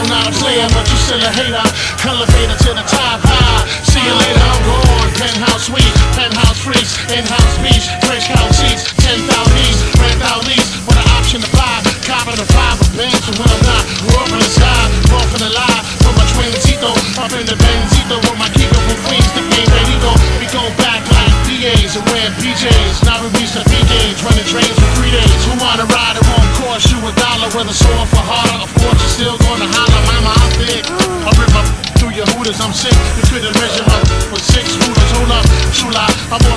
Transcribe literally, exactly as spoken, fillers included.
still not a player, but you still a hater. Elevator to the top high. See you later, I'm gone. Penthouse suite, penthouse freaks, in-house beach, French couch seats, ten thousand east, rent out lease with an option to buy. Cop of the five of bands, so when I'm not, we're up in the sky, off in the lie, with my twinsito, up in the Benzito, with my Kiko from Queens, the game ready go. We go back like D As and wear P Js. Now we reach the B-games, running trains for three days. Who wanna ride? It won't cost you a dollar, whether sore for harder. Of course, you're still gonna holler, mama, I'm big. I rip my through your hooters, I'm sick. You couldn't measure my with six rulers. Hold up, true lie, I'm